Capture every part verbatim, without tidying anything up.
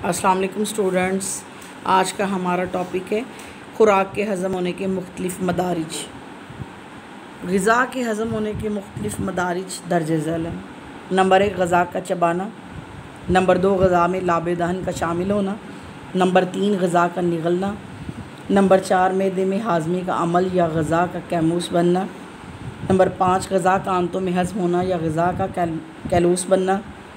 अस्सलाम वालेकुम स्टूडेंट्स। आज का हमारा टॉपिक है ख़ुराक के हज़म होने के मुख्तलिफ़ मदारिज। ग़िज़ा के हज़म होने के मुख्तलिफ़ मदारिज दर्ज झैल हैं। नंबर एक, ग़िज़ा का चबाना। नंबर दो, ग़िज़ा में लाबे दहन का शामिल होना। नंबर तीन, ग़िज़ा का निगलना। नंबर चार, मैदे में हाज़मे का अमल या ग़िज़ा का कैमूस बनना। नंबर पाँच, ग़िज़ा का आंतों में हज़म होना या ग़िज़ा का कैल कैलूस बनना।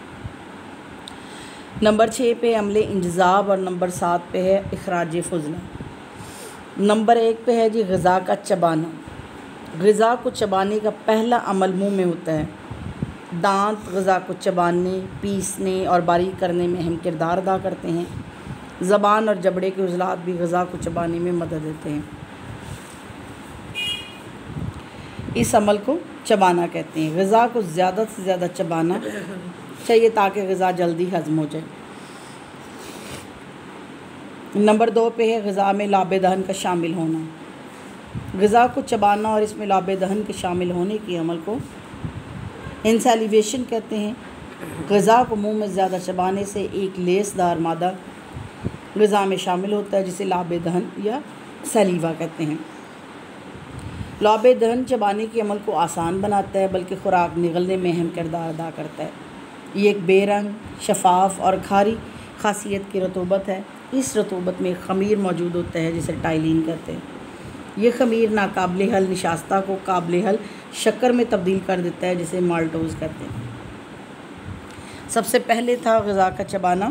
नंबर छः पे अमले इंजज़ाब और नंबर सात पे है इखराज फुज़ला। नंबर एक पे है जी ग़िज़ा का चबाना। ग़िज़ा को चबाने का पहला अमल मुंह में होता है। दांत ग़िज़ा को चबाने, पीसने और बारीक करने में अहम किरदार अदा करते हैं। ज़बान और जबड़े के उज़लात भी ग़िज़ा को चबाने में मदद देते हैं। इस अमल को चबाना कहते हैं। ग़िज़ा को ज़्यादा से ज़्यादा चबाना चाहिए ताकि ग़िज़ा जल्दी हज़म हो जाए। नंबर दो पे है ग़िज़ा में लाबे दहन का शामिल होना। ग़िज़ा को चबाना और इसमें लाबे दहन के शामिल होने के अमल को इंसैलिवेशन कहते हैं। ग़िज़ा को मुंह में ज़्यादा चबाने से एक लेसदार मादा ग़िज़ा में शामिल होता है जिसे लाबे दहन या सलीवा कहते हैं। लाबे दहन चबाने के अमल को आसान बनाता है बल्कि ख़ुराक निगलने में अहम किरदार अदा करता है। ये एक बेरंग, शफाफ और खारी खासियत की रतूबत है। इस रतूबत में ख़मीर मौजूद होता है जिसे टाइलिन कहते हैं। ये ख़मीर नाकाबिल हल निशास्ता को काबिल हल शक्कर में तब्दील कर देता है जिसे माल्टोज़ कहते हैं। सबसे पहले था ग़िज़ा का चबाना,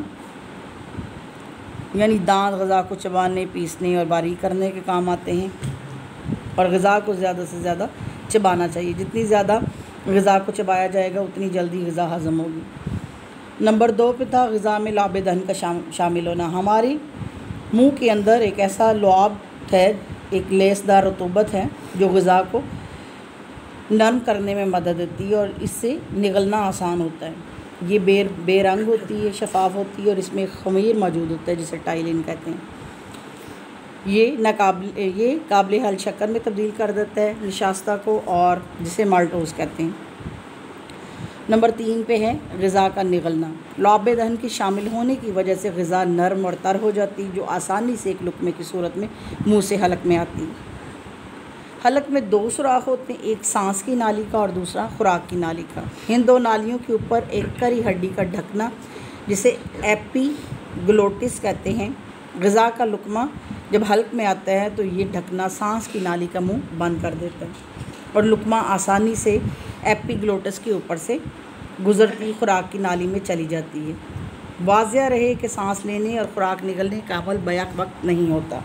यानी दांत ग़िज़ा को चबाने, पीसने और बारीक करने के काम आते हैं और ग़िज़ा को ज़्यादा से ज़्यादा चबाना चाहिए। जितनी ज़्यादा ग़िज़ा को चबाया जाएगा उतनी जल्दी ग़िज़ा हज़म होगी। नंबर दो पे था ग़िज़ा में लाबे दहन का शाम, शामिल होना। हमारी मुंह के अंदर एक ऐसा लुआब है, एक लेसदार रतूबत है जो ग़िज़ा को नरम करने में मदद देती है और इससे निगलना आसान होता है। ये बेर बेरंग होती है, शफाफ होती है और इसमें ख़मीर मौजूद होता है जिसे टाइलिन कहते हैं। ये नाकाबिल ये काबिल हल शक्कर में तब्दील कर देता है निशास्ता को और जिसे माल्टोज़ कहते हैं। नंबर तीन पे है ग़िज़ा का निगलना। लाबे दहन के शामिल होने की वजह से ग़िज़ा नरम और तर हो जाती है जो आसानी से एक लुक़मे की सूरत में मुंह से हलक में आती है। हलक में दो सुराख होते हैं, एक सांस की नाली का और दूसरा खुराक की नाली का। इन दो नालियों के ऊपर एक करी हड्डी का ढकना जिसे एपीग्लोटिस कहते हैं। ग़िज़ा का लुक़मा जब हल्क में आता है तो ये ढकना सांस की नाली का मुंह बंद कर देता है और लुक़मा आसानी से एपीग्लोटिस के ऊपर से गुज़रती खुराक की नाली में चली जाती है। वाज़िया रहे कि सांस लेने और खुराक निगलने का अमल बैक वक्त नहीं होता,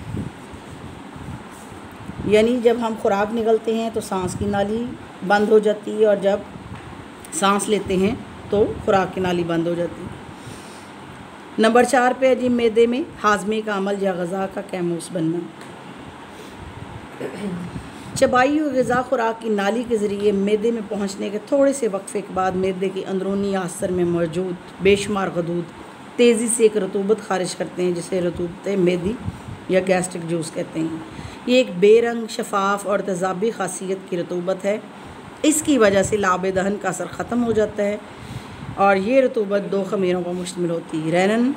यानी जब हम खुराक निगलते हैं तो सांस की नाली बंद हो जाती है और जब सांस लेते हैं तो खुराक की नाली बंद हो जाती है। नंबर चार पे है जी मैदे में हाज़मे का अमल या ग़िज़ा का कैमूस बनना। चबाई हुई ग़िज़ा खुराक की नाली के ज़रिए मैदे में पहुंचने के थोड़े से वक्फे के बाद मैदे के अंदरूनी आस्तर में मौजूद बेशुमार गदूद तेज़ी से एक रतूबत खारिज करते हैं जिसे रतूबत मैदी या गैस्ट्रिक जूस कहते हैं। ये एक बेरंग, शफाफ और तेज़ाबी खासियत की रतूबत है। इसकी वजह से लाबे दहन का असर ख़त्म हो जाता है और ये रतूबत दो ख़मीरों पर मुश्तमिल होती है। रेनन,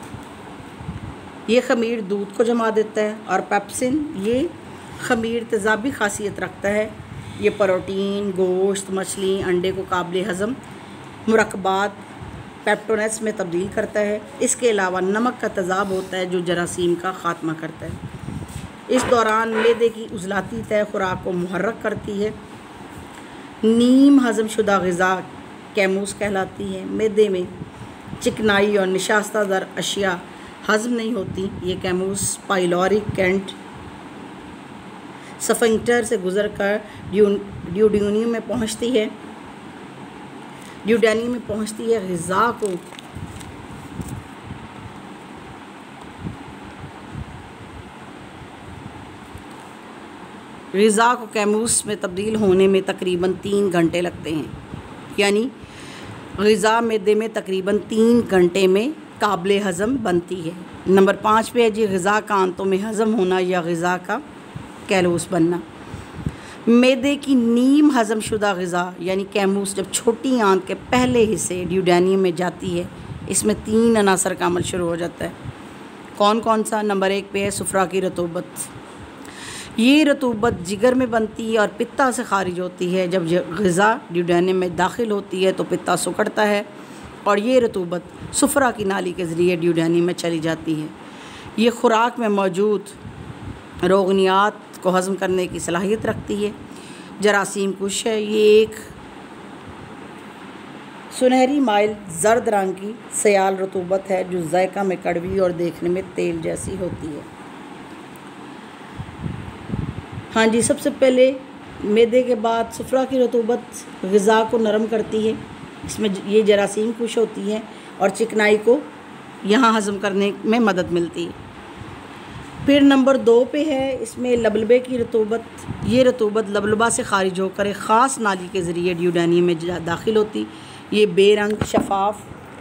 ये ख़मीर दूध को जमा देता है और पेप्सिन, ये ख़मीर तेज़ाबी खासियत रखता है। ये प्रोटीन, गोश्त, मछली, अंडे को काबिल हज़म मुरक्बात पेप्टोनेस में तब्दील करता है। इसके अलावा नमक का तेज़ाब होता है जो जरासीम का ख़ात्मा करता है। इस दौरान मैदे की उज़लाती तय खुराक को मुहर्रक करती है। नीम हज़म शुदा ग़िज़ा कैमूस कहलाती है। मैदे में चिकनाई और निशास्ता दर अशिया हज़म नहीं होती। ये कैमूस पाइलोरिक कैंट स्फिंक्टर से गुज़र कर ड्यूडेनियम में पहुंचती है ड्यूडेनियम में पहुंचती है। ग़िज़ा को ग़िज़ा को कैमूस में तब्दील होने में तकरीबन तीन घंटे लगते हैं, यानी ग़िज़ा मैदे में तकरीबन तीन घंटे में काबिल हज़म बनती है। नंबर पाँच पे है जी ग़िज़ा का आंतों में हज़म होना या ग़िज़ा का कैलूस बनना। मैदे की नीम हज़म शुदा ग़िज़ा यानी कैमूस जब छोटी आंत के पहले हिस्से ड्यूडेनियम में जाती है इसमें तीन अनासर का अमल शुरू हो जाता है। कौन कौन सा? नंबर एक पे है सुफरा की रतूबत। ये रतूबत जिगर में बनती है और पित्ता से खारिज होती है। जब ग़िज़ा ड्यूडेनम में दाखिल होती है तो पित्ता सिकुड़ता है और ये रतूबत सुफरा की नाली के ज़रिए ड्यूडेनम में चली जाती है। ये खुराक में मौजूद रोगनियात को हज़म करने की सलाहियत रखती है। जरासीम कुश है। ये एक सुनहरी माइल जर्द रंग की सयाल रतूबत है जो जायका में कड़वी और देखने में तेल जैसी होती है। हाँ जी, सबसे पहले मैदे के बाद सुफरा की रतूबत ग़िज़ा को नरम करती है। इसमें ये जरासीम कुश होती है और चिकनाई को यहाँ हज़म करने में मदद मिलती है। फिर नंबर दो पे है इसमें लबलबे की रतूबत। ये रतूबत लबलबा से खारिज होकर एक ख़ास नाली के ज़रिए ड्यूडेनियम में दाखिल होती। ये बेरंग शफाफ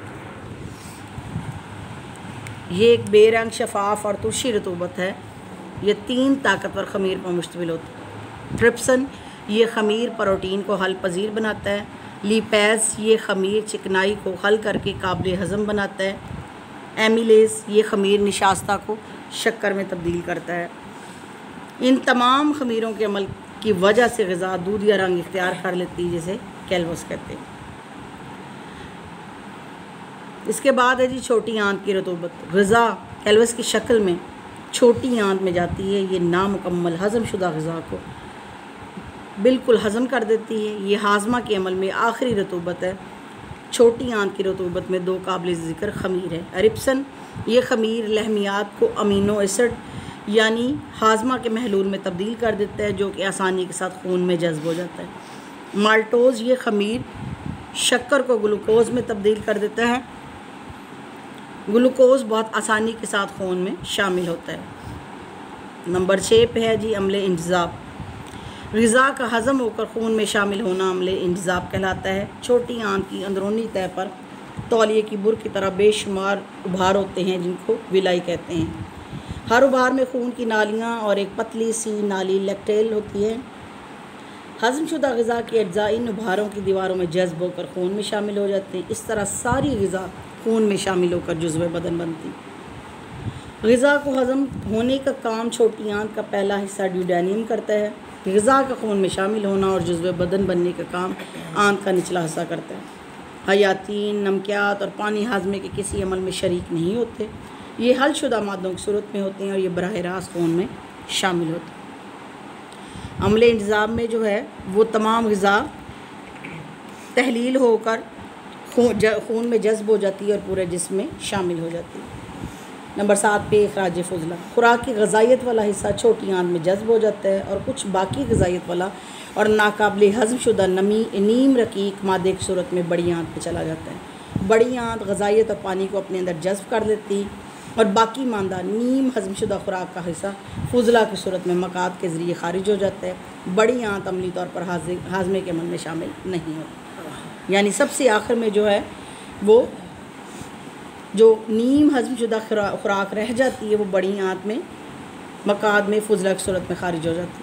ये एक बेरंग शफाफ और तुर्शी रतूबत है। ये तीन ताकतवर ख़मीर पर मुश्तमिल होती है। ट्रिप्सन ये ख़मीर प्रोटीन को हल पजीर बनाता है। लिपेज़ ये ख़मीर चिकनाई को हल करके काबिल हज़म बनाता है। एमिलेज़ ये ख़मीर निशास्ता को शक्कर में तब्दील करता है। इन तमाम ख़मीरों के अमल की वजह से ग़िज़ा दूध या रंग इख्तियार कर लेती है, जिसे कैल्वस कहते हैं। इसके बाद है जी छोटी आंत की रतूबत। ग़िज़ा कैल्वस की शक्ल में छोटी आंत में जाती है। ये नामुकम्मल हज़म शुदा ग़िज़ा को बिल्कुल हज़म कर देती है। ये हाजमा के अमल में आखिरी रतूबत है। छोटी आंत की रतूबत में दो काबिल ज़िक्र ख़मीर है। अरिप्सन ये ख़मीर लहमियात को अमीनो एसिड यानी हाजमा के महलूल में तब्दील कर देता है, जो कि आसानी के साथ खून में जज्ब हो जाता है। माल्टोज़ ये ख़मीर शक्कर को ग्लूकोज़ में तब्दील कर देता है। ग्लूकोज़ बहुत आसानी के साथ खून में शामिल होता है। नंबर छः पे है जी अम्ले इंतज़ाब। ग़िज़ा का हज़म होकर खून में शामिल होना अम्ले इंतज़ाब कहलाता है। छोटी आंत की अंदरूनी तह पर तौलिए की बुर की तरह बेशुमार उभार होते हैं, जिनको विलाई कहते हैं। हर उभार में खून की नालियाँ और एक पतली सी नाली लैक्टेल होती है। हज़मशुदा ग़िज़ा की अज्जा इन उभारों की दीवारों में जज्ब होकर खून में शामिल हो जाते हैं। इस तरह सारी ग़िज़ा खून में शामिल होकर जुज़्व बदन बनती। ग़िज़ा को हज़म होने का काम छोटी आंत का पहला हिस्सा ड्यूडेनियम करता है। ग़िज़ा का खून में शामिल होना और जुज़्व बदन बनने का काम आंत का निचला हिस्सा करता है। हयातीन, नमकियात और पानी हाजमे के किसी अमल में शरीक नहीं होते। ये हल शुदा मादों की सूरत में होते हैं और ये बराह रास्त खून में शामिल होते हैं। अमले इंतज़ाम में जो है वो तमाम ग़िज़ा तहलील होकर खून खून में जज्ब हो जाती है और पूरे जिस्म में शामिल हो जाती है। नंबर सात पे इखराज फुजला। खुराक की ग़िज़ाइयत वाला हिस्सा छोटी आंत में जज्ब हो जाता है और कुछ बाकी ग़िज़ाइयत वाला और नाकाबिल हज़म शुदा नमी नीम रकीक मादे की सूरत में बड़ी आंत में चला जाता है। बड़ी आंत ग़िज़ाइयत और पानी को अपने अंदर जज्ब कर लेती और बाकी मांदा नीम हज़म शुदा खुराक का हिस्सा फुजला की सूरत में मकाद के ज़रिए खारिज हो जाता है। बड़ी आंत अमली तौर पर हाजमे के अमल में शामिल नहीं होती। यानी सबसे आखिर में जो है वो जो नीम हज़म शुदा खुराक रह जाती है वो बड़ी आंत में मकाद में फुजला की सूरत में खारिज हो जाती है।